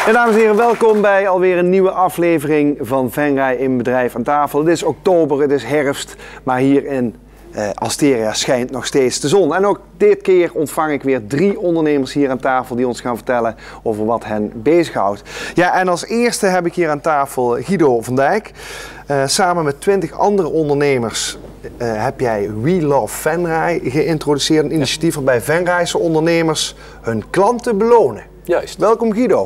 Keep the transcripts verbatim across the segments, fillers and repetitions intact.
Ja, dames en heren, welkom bij alweer een nieuwe aflevering van Venray in Bedrijf aan tafel. Het is oktober, het is herfst, maar hier in uh, Asteria schijnt nog steeds de zon. En ook dit keer ontvang ik weer drie ondernemers hier aan tafel die ons gaan vertellen over wat hen bezighoudt. Ja, en als eerste heb ik hier aan tafel Guido van Dijk. Uh, samen met twintig andere ondernemers uh, heb jij We Love Venray geïntroduceerd. Een initiatief waarbij Venrayse ondernemers hun klanten belonen. Juist. Welkom Guido.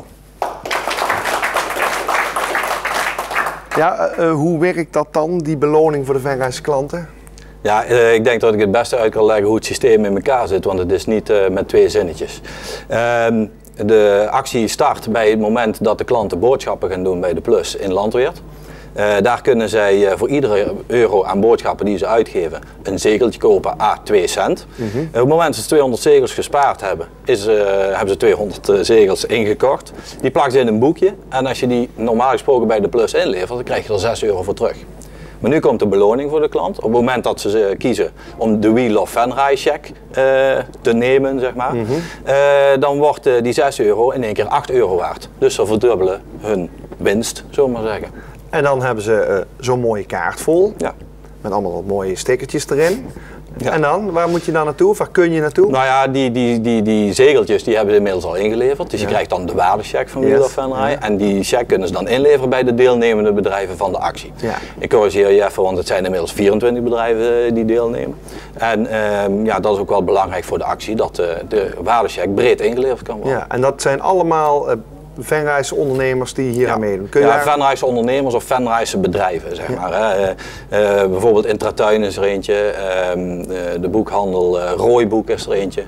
Ja, uh, hoe werkt dat dan, die beloning voor de Venrayse klanten? Ja, uh, ik denk dat ik het beste uit kan leggen hoe het systeem in elkaar zit, want het is niet uh, met twee zinnetjes. Uh, de actie start bij het moment dat de klanten boodschappen gaan doen bij de Plus in Landweert. Uh, daar kunnen zij uh, voor iedere euro aan boodschappen die ze uitgeven een zegeltje kopen à twee cent. Mm-hmm. uh, op het moment dat ze tweehonderd zegels gespaard hebben, is, uh, hebben ze tweehonderd uh, zegels ingekocht. Die plakken ze in een boekje en als je die normaal gesproken bij de Plus inlevert, dan krijg je er zes euro voor terug. Maar nu komt de beloning voor de klant. Op het moment dat ze kiezen om de We Love Venray check uh, te nemen, zeg maar, mm-hmm. uh, dan wordt uh, die zes euro in één keer acht euro waard. Dus ze verdubbelen hun winst, zullen we maar zeggen. En dan hebben ze uh, zo'n mooie kaart vol, ja. met allemaal wat mooie stickertjes erin. Ja. En dan, waar moet je dan naartoe? Of waar kun je naartoe? Nou ja, die, die, die, die zegeltjes die hebben ze inmiddels al ingeleverd. Dus ja. je krijgt dan de waardecheck van We Love Venray. Ja. En die check kunnen ze dan inleveren bij de deelnemende bedrijven van de actie. Ja. Ik corrigeer je even, want het zijn inmiddels vierentwintig bedrijven die deelnemen. En uh, ja, dat is ook wel belangrijk voor de actie, dat uh, de waardecheck breed ingeleverd kan worden. Ja, en dat zijn allemaal Uh, Venrayse ondernemers die hier ja. aan meedoen. Kun je ja, daar... Venrayse ondernemers of Venrayse bedrijven, zeg ja. maar. Hè. Uh, uh, bijvoorbeeld Intratuin is er eentje, uh, uh, de boekhandel uh, Rooiboek is er eentje.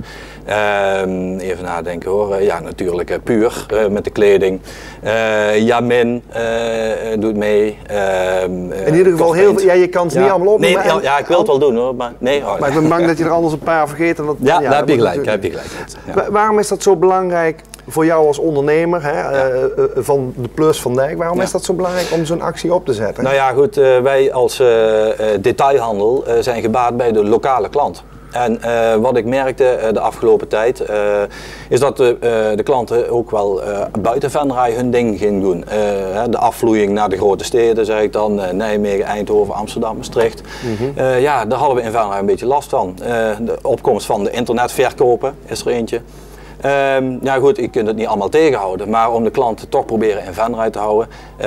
Uh, even nadenken hoor, uh, ja natuurlijk uh, Puur uh, met de kleding. Uh, Jamin uh, doet mee. Uh, In ieder geval heel veel, ja, je kan het ja. niet allemaal op. Nee, ja, ja, ik wil het wel doen hoor. Maar, nee, oh, maar ik ben bang dat je er anders een paar vergeet. En dat, ja, ja, daar heb je gelijk. natuurlijk... heb je gelijk. Ja. Waarom is dat zo belangrijk voor jou als ondernemer, hè, ja. uh, uh, van de Plus van Dijk? Waarom ja. is dat zo belangrijk om zo'n actie op te zetten? Nou ja goed, uh, wij als uh, uh, detailhandel uh, zijn gebaat bij de lokale klant. En uh, wat ik merkte uh, de afgelopen tijd, uh, is dat de, uh, de klanten ook wel uh, buiten Venray hun ding gingen doen. Uh, de afvloeiing naar de grote steden, zeg ik dan, uh, Nijmegen, Eindhoven, Amsterdam, Maastricht. Mm-hmm. uh, ja, daar hadden we in Venray een beetje last van. Uh, de opkomst van de internetverkopen is er eentje. Um, ja goed, je kunt het niet allemaal tegenhouden, maar om de klanten toch proberen in Venray te houden,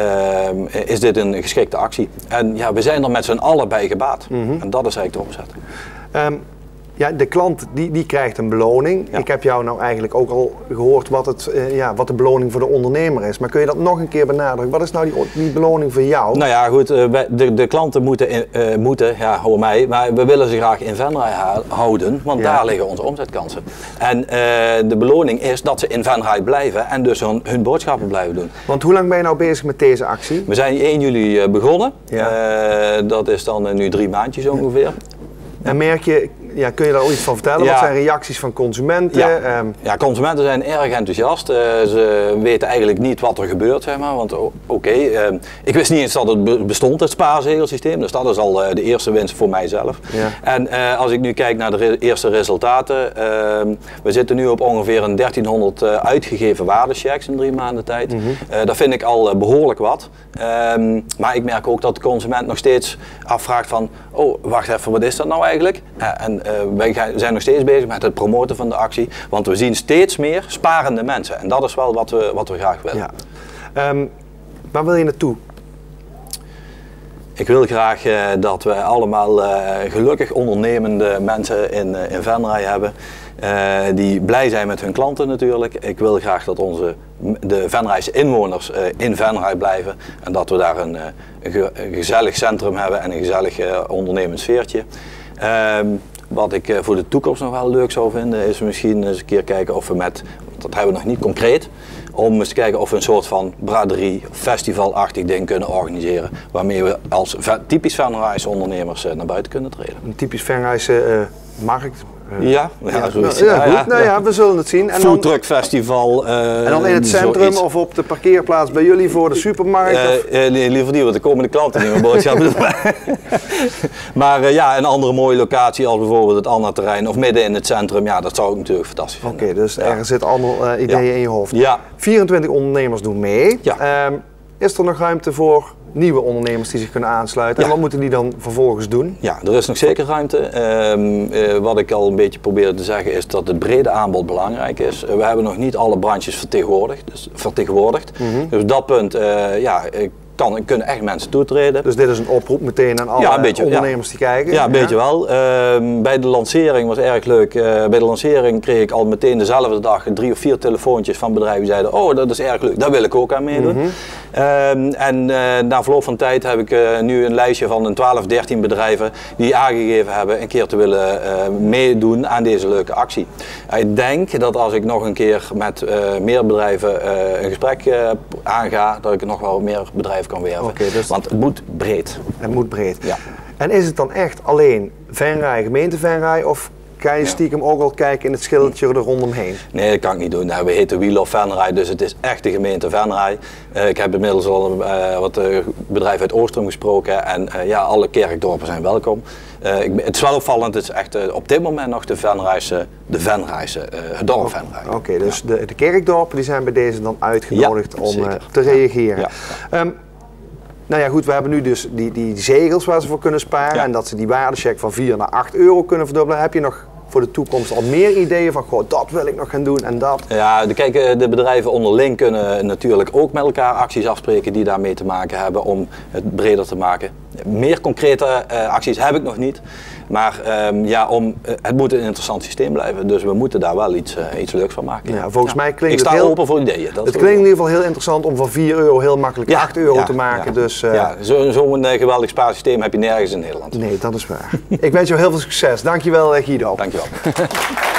um, is dit een geschikte actie. En ja, we zijn er met z'n allen bij gebaat. Mm-hmm. En dat is eigenlijk de opzet. Um, ja, de klant die, die krijgt een beloning. Ja. Ik heb jou nou eigenlijk ook al gehoord wat, het, uh, ja, wat de beloning voor de ondernemer is. Maar kun je dat nog een keer benadrukken? Wat is nou die, die beloning voor jou? Nou ja goed, uh, de, de klanten moeten, in, uh, moeten, ja hoor mij, maar we willen ze graag in Venray houden, want ja. daar liggen onze omzetkansen. En uh, de beloning is dat ze in Venray blijven en dus hun, hun boodschappen blijven doen. Want hoe lang ben je nou bezig met deze actie? We zijn één juli begonnen, ja. uh, dat is dan uh, nu drie maandjes ongeveer. Ja. En merk je, ja, kun je daar ook iets van vertellen? Ja. Wat zijn reacties van consumenten? Ja, um... ja consumenten zijn erg enthousiast. Uh, ze weten eigenlijk niet wat er gebeurt, zeg maar. Want oké, okay, uh, ik wist niet eens dat het bestond, het spaarzegelsysteem. Dus dat is al uh, de eerste winst voor mijzelf. Ja. En uh, als ik nu kijk naar de re eerste resultaten. Uh, we zitten nu op ongeveer een dertienhonderd uh, uitgegeven waardechecks in drie maanden tijd. Mm-hmm. uh, dat vind ik al uh, behoorlijk wat. Um, maar ik merk ook dat de consument nog steeds afvraagt van, oh wacht even, wat is dat nou eigenlijk? Uh, en uh, wij zijn nog steeds bezig met het promoten van de actie, want we zien steeds meer sparende mensen. En dat is wel wat we, wat we graag willen. Ja. Um, waar wil je naartoe? Ik wil graag uh, dat we allemaal uh, gelukkig ondernemende mensen in, uh, in Venray hebben. Uh, die blij zijn met hun klanten natuurlijk. Ik wil graag dat onze, de Venrayse inwoners uh, in Venray blijven. En dat we daar een, uh, een, ge een gezellig centrum hebben en een gezellig uh, ondernemend sfeertje. Uh, wat ik uh, voor de toekomst nog wel leuk zou vinden is misschien eens een keer kijken of we met, dat hebben we nog niet concreet, om eens te kijken of we een soort van braderie, festivalachtig ding kunnen organiseren. Waarmee we als typisch Venrayse ondernemers uh, naar buiten kunnen treden. Een typisch Venrayse uh, markt? Uh, ja, ja, ja, zoiets. nou, ja, ja, goed. ja, Nou ja, we zullen het zien. En Foodtruck Festival. Uh, en dan in het centrum zoiets. Of op de parkeerplaats bij jullie voor de supermarkt? Uh, uh, nee, liever niet, want er komen de klanten niet meer boodschappen doen. Maar uh, ja, een andere mooie locatie als bijvoorbeeld het Anna-terrein of midden in het centrum, ja, dat zou ik natuurlijk fantastisch vinden. Oké, okay, dus ja. er zitten allemaal uh, ideeën ja. in je hoofd. Ja. vierentwintig ondernemers doen mee. Ja. Um, is er nog ruimte voor nieuwe ondernemers die zich kunnen aansluiten? Ja. En wat moeten die dan vervolgens doen? Ja, er is nog zeker ruimte. Um, uh, wat ik al een beetje probeerde te zeggen is dat het brede aanbod belangrijk is. Uh, we hebben nog niet alle branches vertegenwoordigd. Dus, vertegenwoordigd. Mm-hmm. Dus op dat punt, uh, ja, kan, kunnen echt mensen toetreden. Dus dit is een oproep meteen aan alle ja, beetje, ondernemers ja. die kijken? Ja, een ja. beetje wel. Uh, bij de lancering was erg leuk. Uh, bij de lancering kreeg ik al meteen dezelfde dag drie of vier telefoontjes van bedrijven die zeiden, oh dat is erg leuk, daar wil ik ook aan meedoen. Mm-hmm. Um, en uh, na verloop van tijd heb ik uh, nu een lijstje van een twaalf, dertien bedrijven die aangegeven hebben een keer te willen uh, meedoen aan deze leuke actie. Ik denk dat als ik nog een keer met uh, meer bedrijven uh, een gesprek uh, aanga, dat ik nog wel meer bedrijven kan werven. Okay, dus want het moet breed. Het moet breed. Ja. En is het dan echt alleen Venray, gemeente Venray, of ga je stiekem ook al kijken in het schildje er rondomheen? Nee, dat kan ik niet doen. Nou, we heten We Love Venray, dus het is echt de gemeente Venray. Uh, ik heb inmiddels al uh, wat uh, bedrijven uit Oostrum gesproken en uh, ja, alle kerkdorpen zijn welkom. Uh, ik, het is wel opvallend, het is echt uh, op dit moment nog de Venrayse, de Venrayse, uh, het dorp Venray. Oké, okay, dus ja. de, de kerkdorpen die zijn bij deze dan uitgenodigd ja, om uh, te reageren. Ja, ja. Um, Nou ja goed, we hebben nu dus die, die zegels waar ze voor kunnen sparen ja. en dat ze die waardecheck van vier naar acht euro kunnen verdubbelen. Heb je nog voor de toekomst al meer ideeën van, goh, dat wil ik nog gaan doen en dat? Ja, de, kijk, de bedrijven onderling kunnen natuurlijk ook met elkaar acties afspreken die daarmee te maken hebben om het breder te maken. Meer concrete uh, acties heb ik nog niet, maar um, ja, om, uh, het moet een interessant systeem blijven, dus we moeten daar wel iets, uh, iets leuks van maken. Ja, volgens ja. mij klinkt ik sta het heel, open voor ideeën. Dat het klinkt in ieder geval heel interessant om van vier euro heel makkelijk ja, acht euro ja, te maken. Ja, dus, uh, ja zo'n zo uh, geweldig spaarsysteem heb je nergens in Nederland. Nee, dat is waar. Ik wens jou heel veel succes. Dankjewel Guido. Dankjewel.